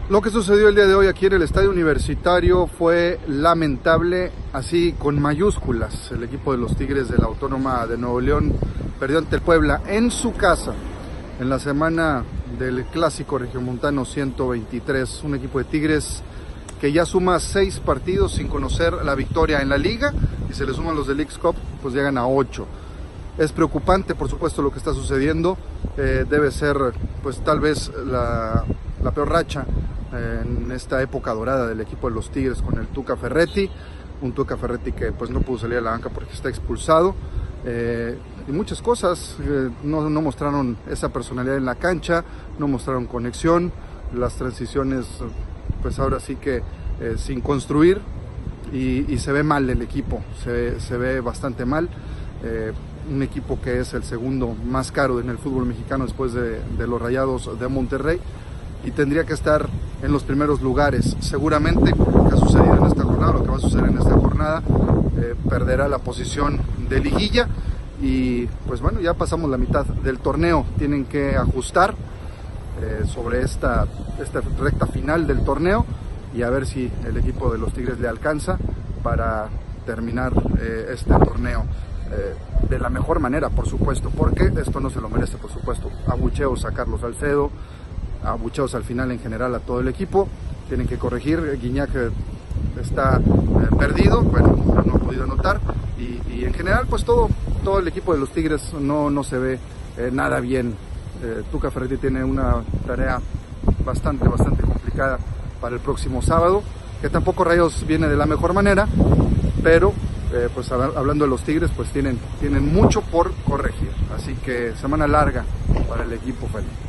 Lo que sucedió el día de hoy aquí en el Estadio Universitario fue lamentable, así con mayúsculas. El equipo de los Tigres de la Autónoma de Nuevo León perdió ante el Puebla en su casa en la semana del Clásico Regiomontano 123. Un equipo de Tigres que ya suma 6 partidos sin conocer la victoria en la Liga, y se le suman los del Leagues Cup, pues llegan a 8. Es preocupante, por supuesto, lo que está sucediendo. Debe ser, pues tal vez la peor racha en esta época dorada del equipo de los Tigres con el Tuca Ferretti. Un Tuca Ferretti que pues no pudo salir a la banca porque está expulsado. Y muchas cosas, no mostraron esa personalidad en la cancha, no mostraron conexión, las transiciones pues ahora sí que sin construir, y se ve mal el equipo, se ve bastante mal. Un equipo que es el segundo más caro en el fútbol mexicano después de los Rayados de Monterrey, y tendría que estar en los primeros lugares. Seguramente, por lo que ha sucedido en esta jornada, lo que va a suceder en esta jornada, perderá la posición de liguilla, y pues bueno, ya pasamos la mitad del torneo. Tienen que ajustar sobre esta recta final del torneo, y a ver si el equipo de los Tigres le alcanza para terminar este torneo de la mejor manera, por supuesto, porque esto no se lo merece, por supuesto. Abucheos a Carlos Salcedo, abucheos al final en general a todo el equipo. Tienen que corregir. Guiñac está perdido, bueno, no ha podido anotar, y en general pues todo el equipo de los Tigres no se ve nada bien. Tuca Ferretti tiene una tarea bastante complicada para el próximo sábado, que tampoco Rayos viene de la mejor manera, pero pues hablando de los Tigres, pues tienen mucho por corregir, así que semana larga para el equipo, Felipe.